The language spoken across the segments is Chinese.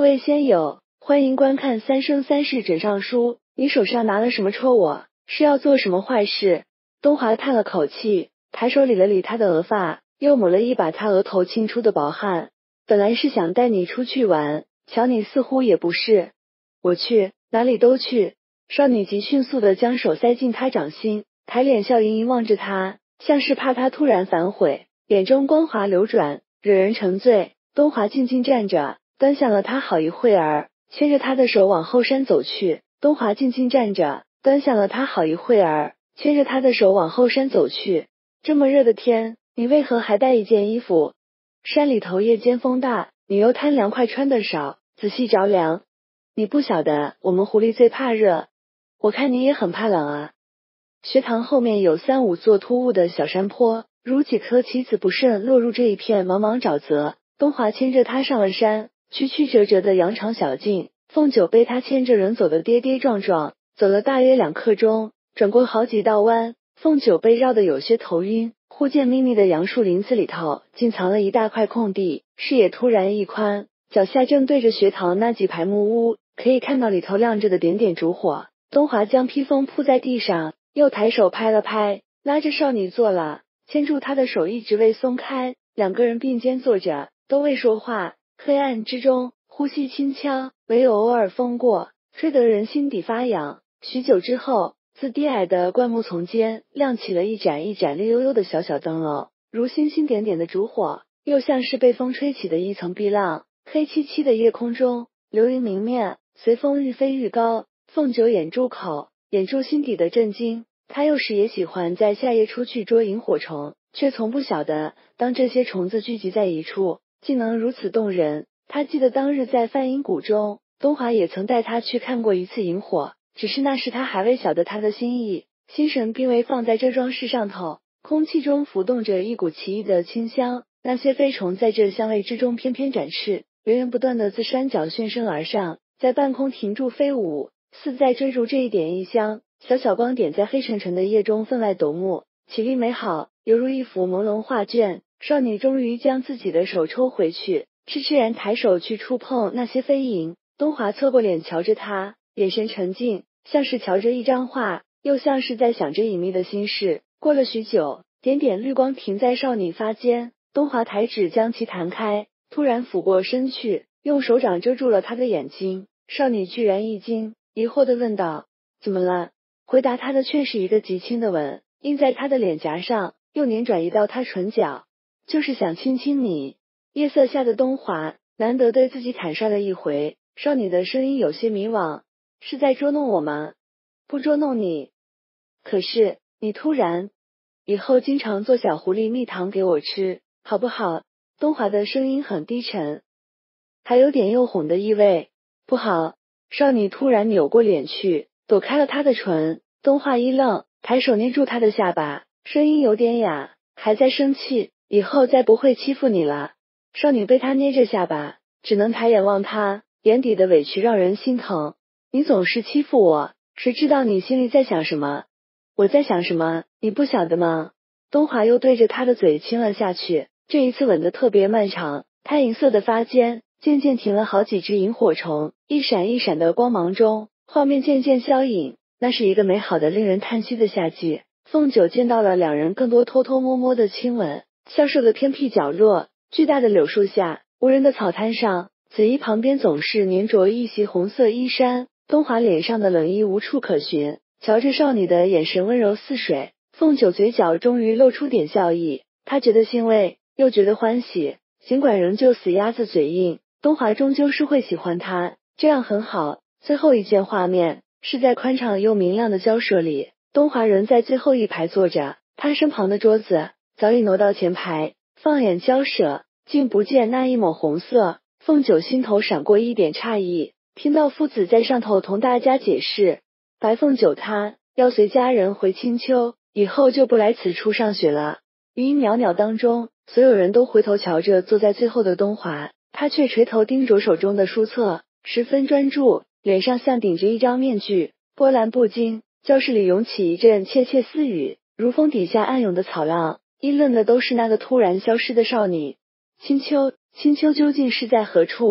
位仙友，欢迎观看《三生三世枕上书》。你手上拿了什么戳我？是要做什么坏事？东华叹了口气，抬手理了理他的额发，又抹了一把他额头沁出的薄汗。本来是想带你出去玩，瞧你似乎也不是。我去，哪里都去。少女极迅速地将手塞进他掌心，抬脸笑盈盈望着他，像是怕他突然反悔，眼中光华流转，惹人沉醉。东华静静站着，端详了他好一会儿，牵着他的手往后山走去。东华静静站着，端详了他好一会儿，牵着他的手往后山走去。这么热的天，你为何还带一件衣服？山里头夜间风大，你又贪凉快穿得少，仔细着凉。你不晓得，我们狐狸最怕热。我看你也很怕冷啊。学堂后面有3-5座突兀的小山坡，如几颗棋子不慎落入这一片茫茫沼泽。东华牵着他上了山，曲曲折折的羊肠小径，凤九被他牵着人走得跌跌撞撞，走了大约2刻钟，转过好几道弯，凤九被绕得有些头晕。忽见密密的杨树林子里头竟藏了一大块空地，视野突然一宽，脚下正对着学堂那几排木屋，可以看到里头亮着的点点烛火。东华将披风铺在地上，又抬手拍了拍，拉着少女坐了，牵住她的手一直未松开，两个人并肩坐着，都未说话。黑暗之中，呼吸轻悄，唯有偶尔风过，吹得人心底发痒。许久之后，自低矮的灌木丛间亮起了一盏一盏绿油油的小小灯笼，如星星点点的烛火，又像是被风吹起的一层碧浪。黑漆漆的夜空中，流云明面，随风愈飞愈高。凤九掩住口，掩住心底的震惊。他有时也喜欢在夏夜出去捉萤火虫，却从不晓得，当这些虫子聚集在一处，竟能如此动人。他记得当日在梵音谷中，东华也曾带他去看过一次萤火，只是那时他还未晓得他的心意，心神并未放在这桩事上头。空气中浮动着一股奇异的清香，那些飞虫在这香味之中翩翩展翅，源源不断地自山脚旋身而上，在半空停住飞舞，似在追逐这一点一香。小小光点在黑沉沉的夜中分外夺目，绮丽美好，犹如一幅朦胧画卷。少女终于将自己的手抽回去，痴痴然抬手去触碰那些飞蝇。东华侧过脸瞧着她，眼神沉静，像是瞧着一张画，又像是在想着隐秘的心事。过了许久，点点绿光停在少女发间，东华抬指将其弹开，突然俯过身去，用手掌遮住了她的眼睛。少女居然一惊，疑惑地问道：怎么了？回答他的却是一个极轻的吻，印在他的脸颊上，又捻转移到他唇角。就是想亲亲你。夜色下的东华难得对自己坦率了一回，少女的声音有些迷惘：是在捉弄我吗？不捉弄你。可是你突然，以后经常做小狐狸蜜糖给我吃，好不好？东华的声音很低沉，还有点诱哄的意味。不好。少女突然扭过脸去，躲开了他的唇。东华一愣，抬手捏住他的下巴，声音有点哑：还在生气？以后再不会欺负你了。少女被他捏着下巴，只能抬眼望他，眼底的委屈让人心疼。你总是欺负我，谁知道你心里在想什么？我在想什么，你不晓得吗？东华又对着他的嘴亲了下去，这一次吻得特别漫长。他银色的发间渐渐停了好几只萤火虫，一闪一闪的光芒中，画面渐渐消隐。那是一个美好的令人叹息的夏季。凤九见到了两人更多偷偷摸摸的亲吻。消瘦的偏僻角落，巨大的柳树下，无人的草滩上，紫衣旁边总是粘着一袭红色衣衫。东华脸上的冷意无处可寻，瞧着少女的眼神温柔似水。凤九嘴角终于露出点笑意，她觉得欣慰，又觉得欢喜。尽管仍旧死鸭子嘴硬，东华终究是会喜欢她，这样很好。最后一件画面是在宽敞又明亮的交舍里，东华仍在最后一排坐着，他身旁的桌子早已挪到前排，放眼交舍，竟不见那一抹红色。凤九心头闪过一点诧异，听到夫子在上头同大家解释，白凤九他要随家人回青丘，以后就不来此处上学了。余音袅袅当中，所有人都回头瞧着坐在最后的东华，他却垂头盯着手中的书册，十分专注，脸上像顶着一张面具，波澜不惊。教室里涌起一阵窃窃私语，如风底下暗涌的草浪，议论的都是那个突然消失的少女。青丘究竟是在何处？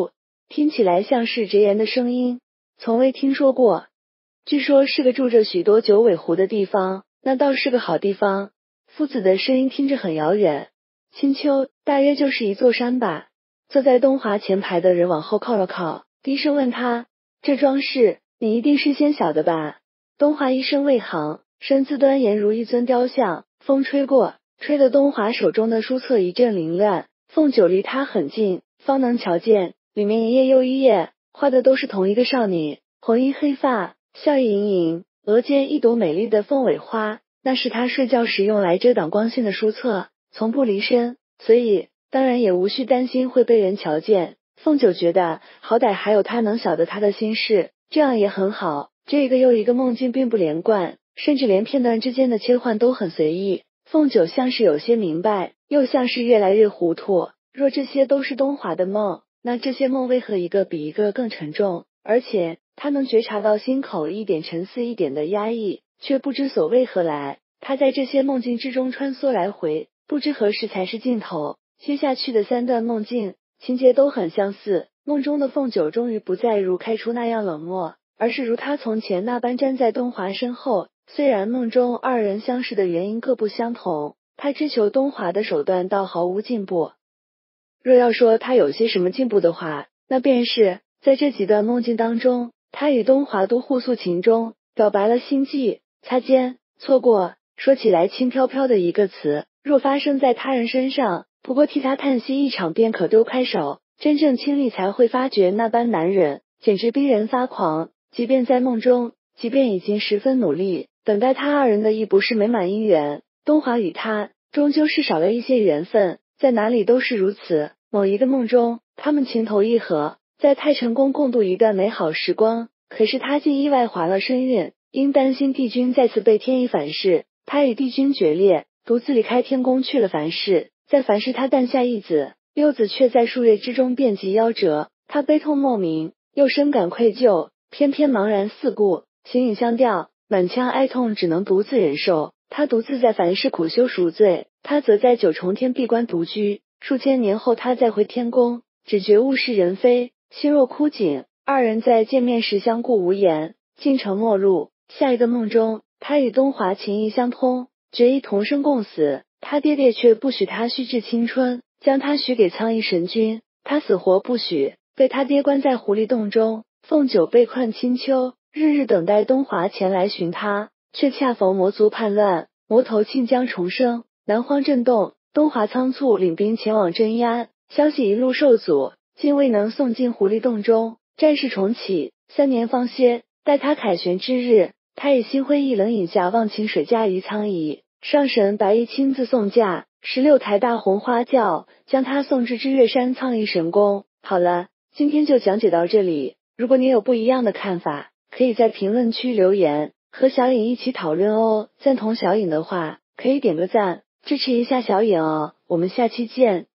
听起来像是直言的声音，从未听说过。据说是个住着许多九尾狐的地方，那倒是个好地方。夫子的声音听着很遥远。青丘，大约就是一座山吧。坐在东华前排的人往后靠了靠，低声问他，这装饰，你一定是先晓得吧？东华一声未吭，身姿端严如一尊雕像，风吹过，吹得东华手中的书册一阵凌乱。凤九离他很近，方能瞧见，里面一页又一页，画的都是同一个少女，红衣黑发，笑意盈盈，额间一朵美丽的凤尾花，那是她睡觉时用来遮挡光线的书册，从不离身，所以当然也无需担心会被人瞧见。凤九觉得好歹还有他能晓得他的心事，这样也很好。这一个又一个梦境并不连贯，甚至连片段之间的切换都很随意。凤九像是有些明白，又像是越来越糊涂。若这些都是东华的梦，那这些梦为何一个比一个更沉重？而且他能觉察到心口一点沉思一点的压抑，却不知所谓何来。他在这些梦境之中穿梭来回，不知何时才是尽头。接下去的3段梦境情节都很相似，梦中的凤九终于不再如开初那样冷漠，而是如他从前那般站在东华身后。虽然梦中二人相识的原因各不相同，他追求东华的手段倒毫无进步。若要说他有些什么进步的话，那便是在这几段梦境当中，他与东华都互诉情衷，表白了心迹，擦肩错过，说起来轻飘飘的一个词，若发生在他人身上，不过替他叹息一场便可丢开手。真正亲历才会发觉那般男人简直逼人发狂。即便在梦中，即便已经十分努力，等待他二人的亦不是美满姻缘，东华与他终究是少了一些缘分，在哪里都是如此。某一个梦中，他们情投意合，在太晨宫共度一段美好时光，可是他竟意外怀了身孕，因担心帝君再次被天意反噬，他与帝君决裂，独自离开天宫去了凡世。在凡世他诞下一子，幼子却在数月之中遍及夭折，他悲痛莫名，又深感愧疚，偏偏茫然四顾，形影相吊，满腔哀痛只能独自忍受。他独自在凡世苦修赎罪，他则在九重天闭关独居。数千年后他再回天宫，只觉物是人非，心若枯井。二人在见面时相顾无言，进城陌路。下一个梦中，他与东华情意相通，决意同生共死。他爹爹却不许他虚掷青春，将他许给苍翼神君，他死活不许，被他爹关在狐狸洞中。凤九被困青丘，日日等待东华前来寻他，却恰逢魔族叛乱，魔头庆将重生，南荒震动。东华仓促领兵前往镇压，消息一路受阻，竟未能送进狐狸洞中。战事重启，3年方歇。待他凯旋之日，他以心灰意冷饮下忘情水驾于苍夷，上神白衣亲自送驾，16台大红花轿将他送至知月山苍夷神宫。好了，今天就讲解到这里。如果你有不一样的看法，可以在评论区留言，和小颖一起讨论哦。赞同小颖的话，可以点个赞，支持一下小颖哦。我们下期见。